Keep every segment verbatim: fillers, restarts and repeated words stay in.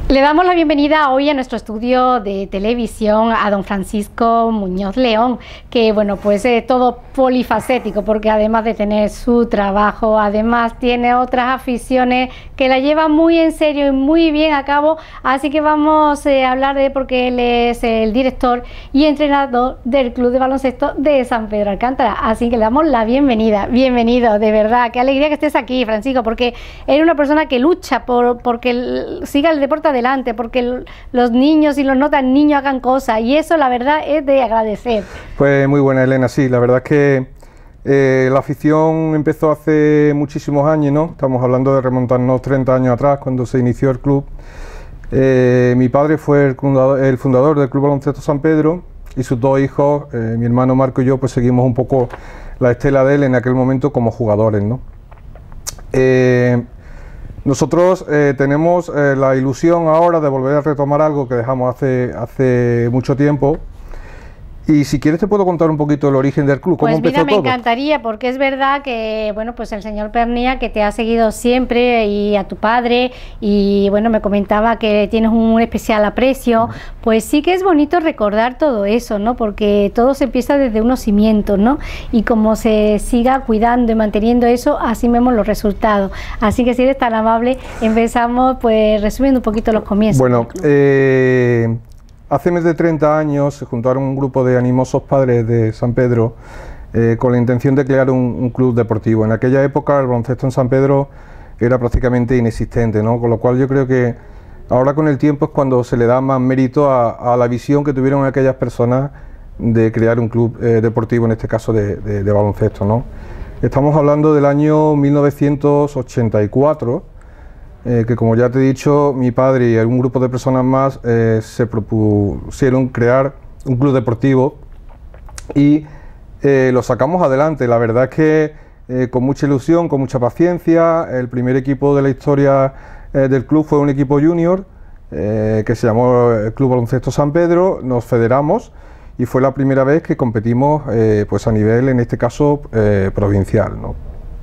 Le damos la bienvenida hoy a nuestro estudio de televisión a don Francisco Muñoz León, que bueno, pues es todo polifacético, porque además de tener su trabajo, además tiene otras aficiones que la lleva muy en serio y muy bien a cabo, así que vamos eh, a hablar de porque él es el director y entrenador del Club de Baloncesto de San Pedro Alcántara, así que le damos la bienvenida. Bienvenido, de verdad, qué alegría que estés aquí, Francisco, porque eres una persona que lucha por porque el, siga el deporte adelante, porque el, los niños y los no tan niños hagan cosas, y eso la verdad es de agradecer. Pues muy buena, Elena, sí, la verdad es que eh, la afición empezó hace muchísimos años, ¿no? Estamos hablando de remontarnos treinta años atrás, cuando se inició el club. Eh, mi padre fue el fundador, el fundador del Club Baloncesto San Pedro, y sus dos hijos, eh, mi hermano Marco y yo, pues seguimos un poco la estela de él en aquel momento como jugadores, ¿no? Eh, Nosotros eh, tenemos eh, la ilusión ahora de volver a retomar algo que dejamos hace, hace mucho tiempo. Y si quieres te puedo contar un poquito el origen del club, cómo pues empezó mira, me todo. encantaría, porque es verdad que bueno, pues el señor Pernía, que te ha seguido siempre, y a tu padre, y bueno, me comentaba que tienes un especial aprecio, pues sí que es bonito recordar todo eso, ¿no? Porque todo se empieza desde unos cimientos, ¿no? Y como se siga cuidando y manteniendo eso, así vemos los resultados. Así que si eres tan amable, empezamos pues resumiendo un poquito los comienzos. Bueno, eh, hace más de treinta años se juntaron un grupo de animosos padres de San Pedro eh, con la intención de crear un, un club deportivo. En aquella época el baloncesto en San Pedro era prácticamente inexistente, ¿no? Con lo cual yo creo que ahora con el tiempo es cuando se le da más mérito a, a la visión que tuvieron aquellas personas de crear un club eh, deportivo, en este caso de, de, de baloncesto, ¿no? Estamos hablando del año mil novecientos ochenta y cuatro, Eh, que como ya te he dicho, mi padre y algún grupo de personas más eh, se propusieron crear un club deportivo y eh, lo sacamos adelante. La verdad es que eh, con mucha ilusión, con mucha paciencia. El primer equipo de la historia eh, del club fue un equipo junior eh, que se llamó el Club Baloncesto San Pedro. Nos federamos y fue la primera vez que competimos eh, pues a nivel, en este caso, eh, provincial, ¿no?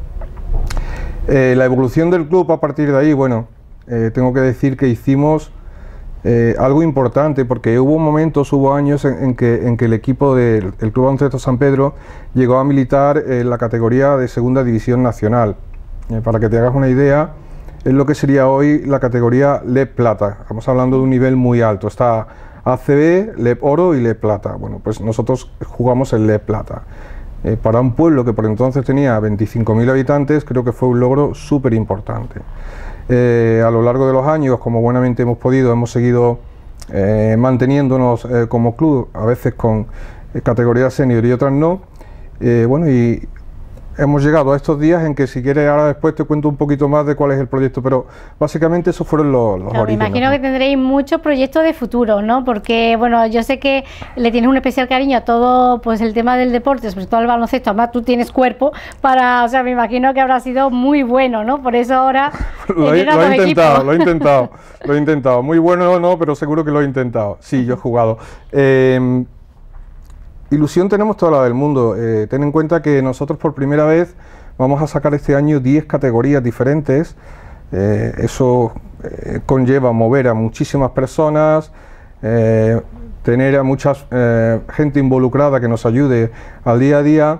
Eh, la evolución del club a partir de ahí, bueno, eh, tengo que decir que hicimos eh, algo importante, porque hubo momentos, hubo años en, en, que, en que el equipo del el Club Baloncesto San Pedro llegó a militar en la categoría de Segunda División Nacional. Eh, para que te hagas una idea, es lo que sería hoy la categoría L E P Plata. Estamos hablando de un nivel muy alto. Está A C B, L E P Oro y L E P Plata. Bueno, pues nosotros jugamos el L E P Plata. Eh, para un pueblo que por entonces tenía veinticinco mil habitantes, creo que fue un logro súper importante. Eh, a lo largo de los años, como buenamente hemos podido, hemos seguido eh, manteniéndonos eh, como club, a veces con eh, categorías senior y otras no. Eh, bueno, y hemos llegado a estos días en que, si quieres, ahora después te cuento un poquito más de cuál es el proyecto, pero básicamente esos fueron los, los claro, orígenes. Me imagino, ¿no?, que tendréis muchos proyectos de futuro, ¿no? Porque, bueno, yo sé que le tienes un especial cariño a todo, pues el tema del deporte, sobre todo el baloncesto. Además, tú tienes cuerpo para, o sea, me imagino que habrá sido muy bueno, ¿no? Por eso ahora lo, he, lo he intentado, lo he intentado, lo he intentado. Muy bueno no, pero seguro que lo he intentado. Sí, yo he jugado. Eh, Ilusión tenemos toda la del mundo. Eh, ten en cuenta que nosotros por primera vez vamos a sacar este año diez categorías diferentes. Eh, eso eh, conlleva mover a muchísimas personas, eh, tener a mucha eh, gente involucrada que nos ayude al día a día.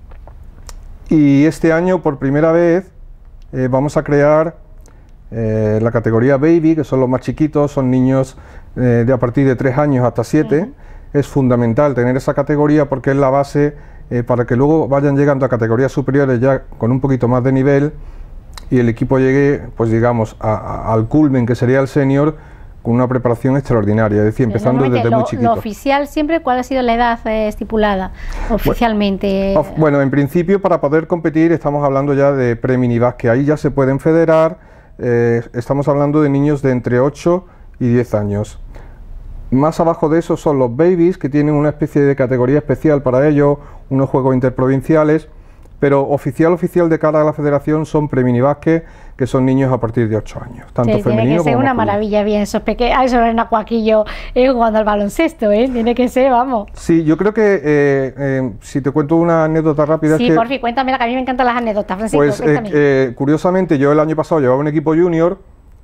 Y este año por primera vez eh, vamos a crear eh, la categoría Baby, que son los más chiquitos, son niños eh, de a partir de tres años hasta siete. Uh-huh. Es fundamental tener esa categoría porque es la base eh, para que luego vayan llegando a categorías superiores ya con un poquito más de nivel y el equipo llegue, pues digamos, a, a, al culmen que sería el senior, con una preparación extraordinaria, es decir, empezando desde lo, muy chiquito. Lo oficial siempre, ¿cuál ha sido la edad eh, estipulada oficialmente? Bueno, bueno, en principio para poder competir estamos hablando ya de pre-minibas, que ahí ya se pueden federar. Eh, estamos hablando de niños de entre ocho y diez años. Más abajo de eso son los babies, que tienen una especie de categoría especial para ellos, unos juegos interprovinciales, pero oficial oficial de cara a la federación son pre-minibásquet, que son niños a partir de ocho años, tanto sí, femenino como tiene que ser una masculino. maravilla, bien, esos pequeños, esos renacuaquillos eh, jugando al baloncesto, ¿eh? Tiene que ser, vamos. Sí, yo creo que, eh, eh, si te cuento una anécdota rápida... Sí, es que, por fin, cuéntame, que a mí me encantan las anécdotas, Francisco. Pues, eh, eh, curiosamente, yo el año pasado llevaba un equipo junior,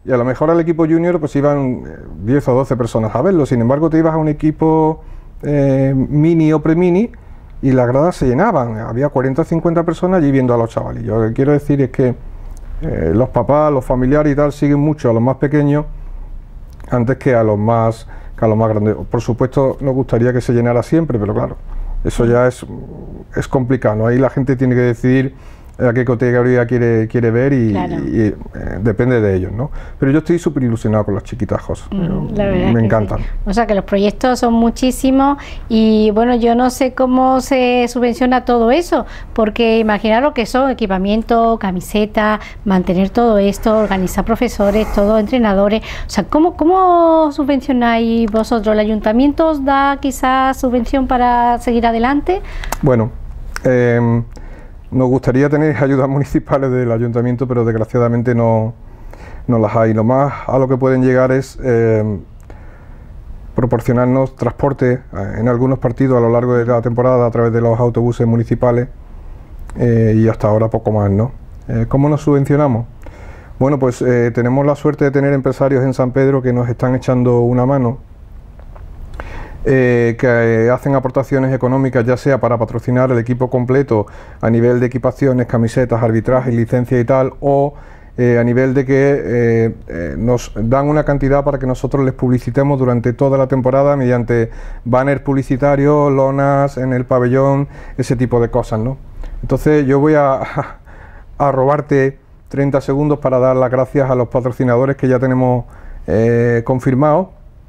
y a lo mejor al equipo junior pues iban diez o doce personas a verlo, sin embargo te ibas a un equipo eh, mini o pre-mini y las gradas se llenaban, había cuarenta o cincuenta personas allí viendo a los chavales. Yo lo que quiero decir es que eh, los papás, los familiares y tal siguen mucho a los más pequeños antes que a los más, que a los más grandes. Por supuesto nos gustaría que se llenara siempre, pero claro, eso ya es, es complicado, ¿no? Ahí la gente tiene que decidir a qué categoría quiere, quiere ver y, claro. y, y eh, depende de ellos, ¿no? Pero yo estoy súper ilusionado con los chiquitajos, mm, me encantan. Sí. O sea que los proyectos son muchísimos y bueno, yo no sé cómo se subvenciona todo eso, porque imaginaros que son equipamiento, camiseta, mantener todo esto, organizar profesores, todos entrenadores, o sea, ¿cómo, cómo subvencionáis vosotros? ¿El ayuntamiento os da quizás subvención para seguir adelante? Bueno, eh, nos gustaría tener ayudas municipales del ayuntamiento, pero desgraciadamente no, no las hay. Lo más a lo que pueden llegar es eh, proporcionarnos transporte en algunos partidos a lo largo de la temporada a través de los autobuses municipales eh, y hasta ahora poco más, ¿no? Eh, ¿Cómo nos subvencionamos? Bueno, pues eh, tenemos la suerte de tener empresarios en San Pedro que nos están echando una mano. Eh, que eh, hacen aportaciones económicas ya sea para patrocinar el equipo completo a nivel de equipaciones, camisetas, arbitraje, licencia y tal, o eh, a nivel de que eh, eh, nos dan una cantidad para que nosotros les publicitemos durante toda la temporada mediante banners publicitarios, lonas en el pabellón, ese tipo de cosas, ¿no? Entonces yo voy a, a robarte treinta segundos para dar las gracias a los patrocinadores que ya tenemos eh, confirmados.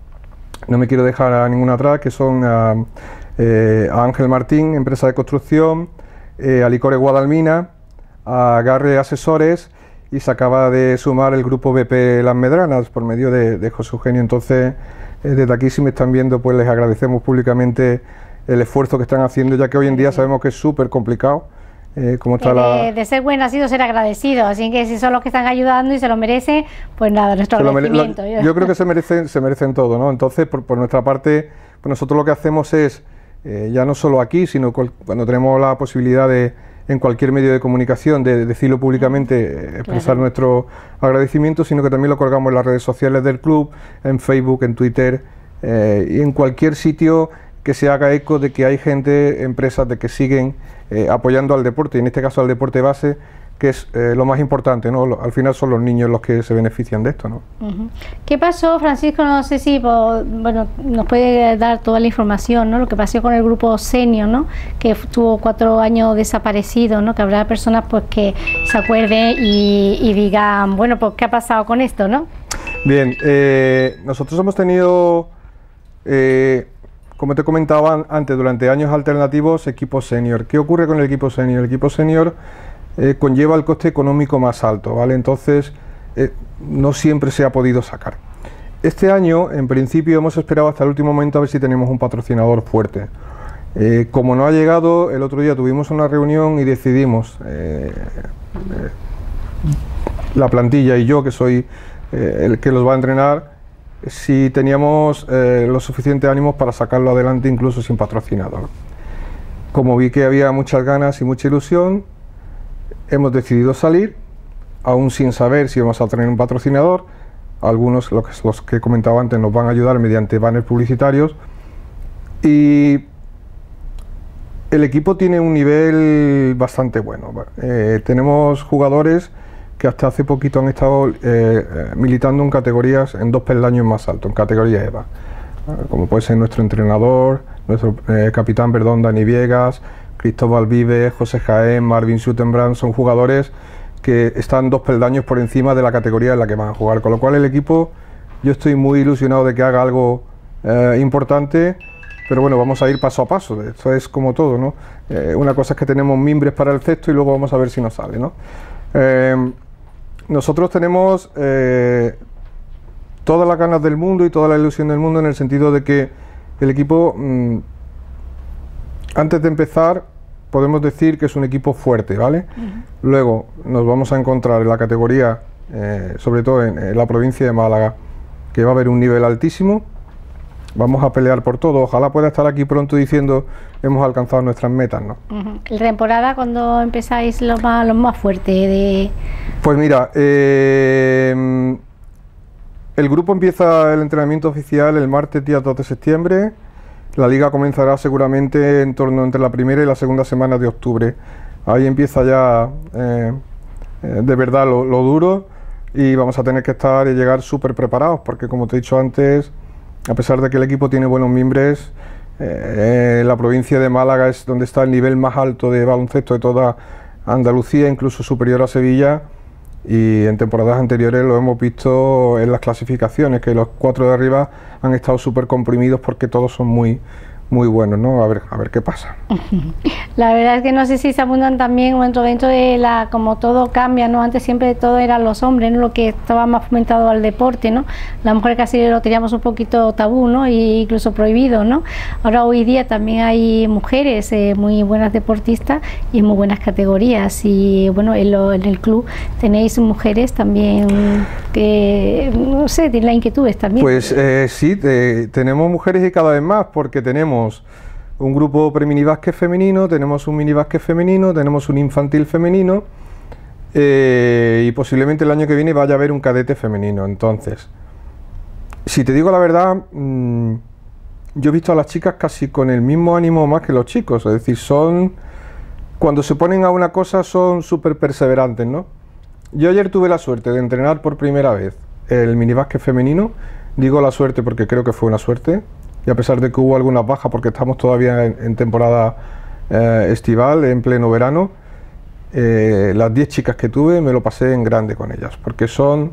No me quiero dejar a ninguna atrás, que son a, eh, a Ángel Martín, empresa de construcción, eh, a Licores Guadalmina, a Garre Asesores, y se acaba de sumar el grupo B P Las Medranas por medio de, de José Eugenio. Entonces, eh, desde aquí, si me están viendo, pues les agradecemos públicamente el esfuerzo que están haciendo, ya que hoy en día sabemos que es súper complicado. Eh, ¿cómo está de, la... de ser buen nacido, ser agradecido, así que si son los que están ayudando y se lo merecen, pues nada, nuestro agradecimiento. Lo, yo creo que se merecen, se merecen todo, ¿no? Entonces, por, por nuestra parte, pues nosotros lo que hacemos es, eh, ya no solo aquí, sino cual, cuando tenemos la posibilidad de, en cualquier medio de comunicación, de, de decirlo públicamente, eh, expresar claro. nuestro agradecimiento, sino que también lo colgamos en las redes sociales del club, en Facebook, en Twitter, eh, y en cualquier sitio que se haga eco de que hay gente, empresas de que siguen eh, apoyando al deporte, y en este caso al deporte base, que es eh, lo más importante, ¿no? Al final son los niños los que se benefician de esto, ¿no? Uh-huh. ¿Qué pasó, Francisco? No sé si bueno, nos puede dar toda la información, ¿no? Lo que pasó con el grupo Senior, ¿no? Que estuvo cuatro años desaparecido, ¿no? Que habrá personas pues que se acuerden y, y digan, bueno, pues ¿qué ha pasado con esto, no? Bien, eh, nosotros hemos tenido... Eh, como te comentaba antes, durante años alternativos, equipo senior. ¿Qué ocurre con el equipo senior? El equipo senior eh, conlleva el coste económico más alto, ¿vale? Entonces, eh, no siempre se ha podido sacar. Este año, en principio, hemos esperado hasta el último momento a ver si tenemos un patrocinador fuerte. Eh, como no ha llegado, el otro día tuvimos una reunión y decidimos, eh, eh, la plantilla y yo, que soy eh, el que los va a entrenar, si teníamos eh, los suficientes ánimos para sacarlo adelante incluso sin patrocinador. Como vi que había muchas ganas y mucha ilusión, hemos decidido salir, aún sin saber si vamos a tener un patrocinador. Algunos, los que, los que comentaba antes, nos van a ayudar mediante banners publicitarios, y el equipo tiene un nivel bastante bueno. Eh, tenemos jugadores que hasta hace poquito han estado eh, militando en categorías, en dos peldaños más altos, en categoría E V A, como puede ser nuestro entrenador, nuestro eh, capitán, perdón, Dani Viegas, Cristóbal Vives, José Jaén, Marvin Schuttenbrand. Son jugadores que están dos peldaños por encima de la categoría en la que van a jugar, con lo cual el equipo, yo estoy muy ilusionado de que haga algo eh, importante, pero bueno, vamos a ir paso a paso. Esto es como todo, ¿no? Eh, una cosa es que tenemos mimbres para el cesto y luego vamos a ver si nos sale, ¿no? Eh, nosotros tenemos eh, todas las ganas del mundo y toda la ilusión del mundo, en el sentido de que el equipo, mmm, antes de empezar, podemos decir que es un equipo fuerte, ¿vale? Uh-huh. Luego nos vamos a encontrar en la categoría, eh, sobre todo en, en la provincia de Málaga, que va a haber un nivel altísimo. Vamos a pelear por todo. Ojalá pueda estar aquí pronto diciendo hemos alcanzado nuestras metas, ¿no? Uh-huh. ¿La temporada cuando empezáis lo más, lo más fuerte de...? Pues mira, eh, el grupo empieza el entrenamiento oficial el martes día dos de septiembre. La liga comenzará seguramente en torno entre la primera y la segunda semana de octubre. Ahí empieza ya eh, eh, de verdad lo, lo duro, y vamos a tener que estar y llegar súper preparados, porque como te he dicho antes, a pesar de que el equipo tiene buenos mimbres, eh, eh, la provincia de Málaga es donde está el nivel más alto de baloncesto de toda Andalucía, incluso superior a Sevilla, y en temporadas anteriores lo hemos visto en las clasificaciones, que los cuatro de arriba han estado súper comprimidos porque todos son muy muy buenos, ¿no? A ver, a ver qué pasa. La verdad es que no sé si se abundan también dentro, dentro de la, como todo cambia, ¿no? Antes siempre todo eran los hombres, ¿no? Lo que estaba más fomentado al deporte, ¿no? La mujer casi lo teníamos un poquito tabú, ¿no? E incluso prohibido, ¿no? Ahora hoy día también hay mujeres eh, muy buenas deportistas y en muy buenas categorías, y bueno, en, lo, en el club tenéis mujeres también que, no sé, tienen las inquietudes también. Pues eh, sí, te, tenemos mujeres y cada vez más, porque tenemos un grupo preminibásquet femenino, tenemos un minibásquet femenino, tenemos un infantil femenino, eh, y posiblemente el año que viene vaya a haber un cadete femenino. Entonces, si te digo la verdad, mmm, yo he visto a las chicas casi con el mismo ánimo más que los chicos, es decir, son, cuando se ponen a una cosa son súper perseverantes, ¿no? Yo ayer tuve la suerte de entrenar por primera vez el minibásquet femenino. Digo la suerte porque creo que fue una suerte, y a pesar de que hubo algunas bajas porque estamos todavía en, en temporada eh, estival, en pleno verano, eh, las diez chicas que tuve me lo pasé en grande con ellas, porque son,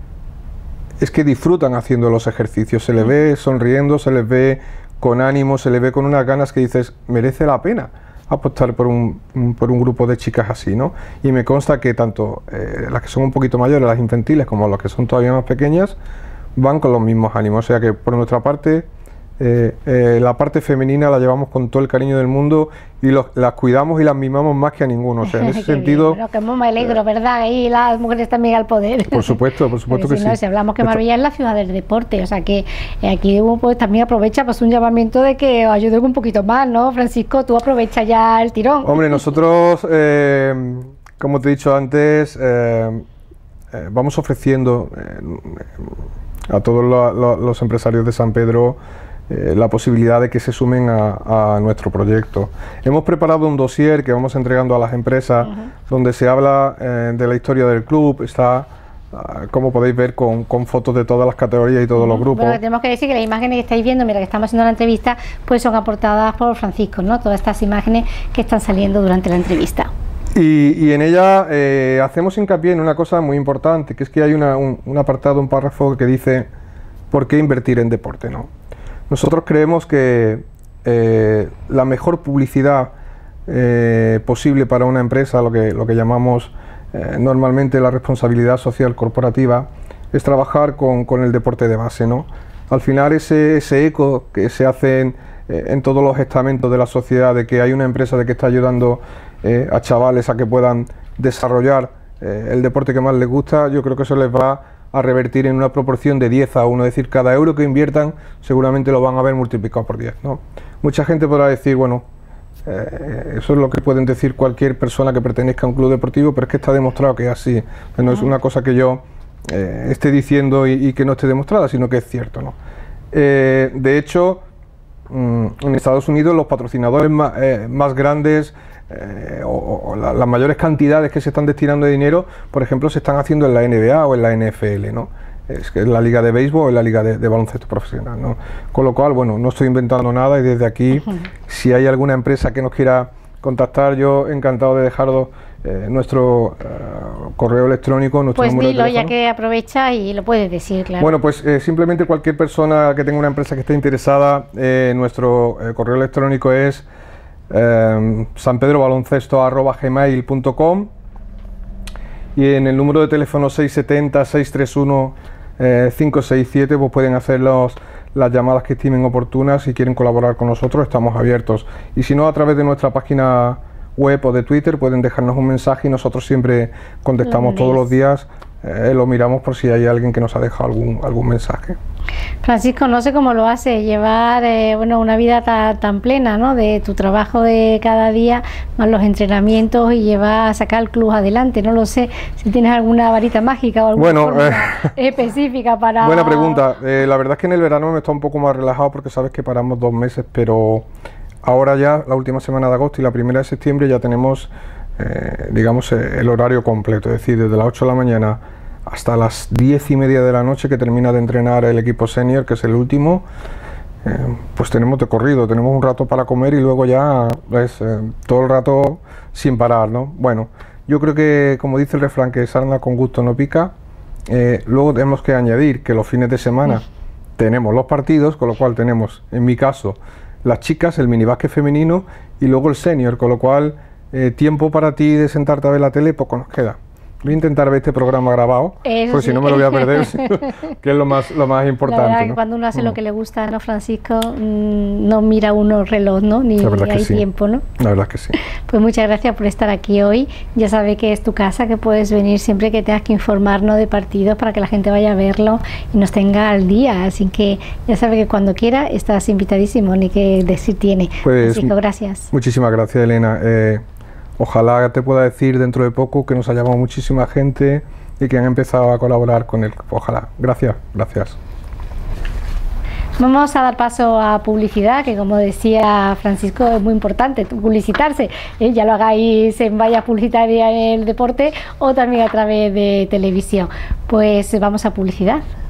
es que disfrutan haciendo los ejercicios, se les ve sonriendo, se les ve con ánimo, se les ve con unas ganas que dices, merece la pena apostar por un, por un grupo de chicas así, ¿no? Y me consta que tanto eh, las que son un poquito mayores, las infantiles, como las que son todavía más pequeñas, van con los mismos ánimos. O sea que por nuestra parte, eh, eh, la parte femenina la llevamos con todo el cariño del mundo, y los, las cuidamos y las mimamos más que a ninguno. O sea, en ese sentido... Bueno, que me alegro, ¿verdad? Y las mujeres también al poder. Por supuesto, por supuesto que si sí. No, si hablamos que Marbella es la ciudad del deporte, o sea que eh, aquí pues, también aprovecha pues un llamamiento de que os ayuden un poquito más, ¿no? Francisco, tú aprovecha ya el tirón. Hombre, nosotros, eh, como te he dicho antes, eh, eh, vamos ofreciendo eh, a todos lo, lo, los empresarios de San Pedro Eh, la posibilidad de que se sumen a, a nuestro proyecto. Hemos preparado un dossier que vamos entregando a las empresas, uh-huh, donde se habla eh, de la historia del club. Está, uh, como podéis ver, con, con fotos de todas las categorías y todos uh-huh. los grupos. Bueno, tenemos que decir que las imágenes que estáis viendo, mira, que estamos haciendo la entrevista, pues son aportadas por Francisco, ¿no? Todas estas imágenes que están saliendo durante la entrevista. Y, y en ella eh, hacemos hincapié en una cosa muy importante, que es que hay una, un, un apartado, un párrafo que dice ¿por qué invertir en deporte?, ¿no? Nosotros creemos que eh, la mejor publicidad eh, posible para una empresa, lo que, lo que llamamos eh, normalmente la responsabilidad social corporativa, es trabajar con, con el deporte de base, ¿no? Al final ese, ese eco que se hace en, eh, en todos los estamentos de la sociedad, de que hay una empresa de que está ayudando eh, a chavales a que puedan desarrollar eh, el deporte que más les gusta, yo creo que eso les va a revertir en una proporción de diez a uno, es decir, cada euro que inviertan seguramente lo van a ver multiplicado por diez, ¿no? Mucha gente podrá decir, bueno, eh, eso es lo que pueden decir cualquier persona que pertenezca a un club deportivo, pero es que está demostrado que es así, no es una cosa que yo eh, esté diciendo y, y que no esté demostrada, sino que es cierto, ¿no? Eh, de hecho, mmm, en Estados Unidos los patrocinadores más, eh, más grandes, Eh, o, o la, las mayores cantidades que se están destinando de dinero, por ejemplo, se están haciendo en la N B A o en la N F L, ¿no? Es que es la liga de béisbol o la liga de, de baloncesto profesional, ¿no? Con lo cual, bueno, no estoy inventando nada, y desde aquí, uh-huh, si hay alguna empresa que nos quiera contactar, yo encantado de dejarlo eh, nuestro uh, correo electrónico, nuestro pues número dilo, de teléfono. Ya que aprovecha y lo puedes decir, claro. Bueno, pues eh, simplemente cualquier persona que tenga una empresa que esté interesada, eh, nuestro eh, correo electrónico es Eh, sanpedrobaloncesto arroba gmail punto com, y en el número de teléfono seis siete cero, seis tres uno, cinco seis siete pues pueden hacer los, las llamadas que estimen oportunas. Si quieren colaborar con nosotros, estamos abiertos, y si no, a través de nuestra página web o de Twitter pueden dejarnos un mensaje y nosotros siempre contestamos todos los días, eh, lo miramos por si hay alguien que nos ha dejado algún, algún mensaje. Francisco, no sé cómo lo hace, llevar eh, bueno, una vida ta, tan plena, ¿no? De tu trabajo de cada día, más los entrenamientos y llevar a sacar el club adelante. No lo sé si tienes alguna varita mágica o alguna bueno, forma eh, específica para... Buena pregunta. Eh, la verdad es que en el verano me está un poco más relajado porque sabes que paramos dos meses, pero ahora ya, la última semana de agosto y la primera de septiembre ya tenemos, eh, digamos, eh, el horario completo, es decir, desde las ocho de la mañana hasta las diez y media de la noche que termina de entrenar el equipo senior, que es el último, eh, pues tenemos de corrido, tenemos un rato para comer y luego ya es eh, todo el rato sin parar, ¿no? Bueno, yo creo que, como dice el refrán, que sarna con gusto no pica. Eh, luego tenemos que añadir que los fines de semana tenemos los partidos, con lo cual tenemos, en mi caso, las chicas, el minibásquet femenino y luego el senior, con lo cual eh, tiempo para ti de sentarte a ver la tele poco nos queda. Voy a intentar ver este programa grabado, Eso porque sí. si no me lo voy a perder, que es lo más, lo más importante. La verdad que ¿no? cuando uno hace mm. lo que le gusta, ¿no, Francisco? Mm, no mira uno el reloj, ¿no? Ni hay sí. tiempo, ¿no? La verdad que sí. Pues muchas gracias por estar aquí hoy. Ya sabe que es tu casa, que puedes venir siempre que tengas que informarnos de partidos para que la gente vaya a verlo y nos tenga al día. Así que ya sabe que cuando quiera estás invitadísimo, ni que decir tiene. Pues, Francisco, gracias. Muchísimas gracias, Elena. Eh, Ojalá te pueda decir dentro de poco que nos ha llamado muchísima gente y que han empezado a colaborar con él. Ojalá. Gracias, gracias. Vamos a dar paso a publicidad, que como decía Francisco, es muy importante publicitarse. ¿eh? Ya lo hagáis en vallas publicitarias en el deporte o también a través de televisión. Pues vamos a publicidad.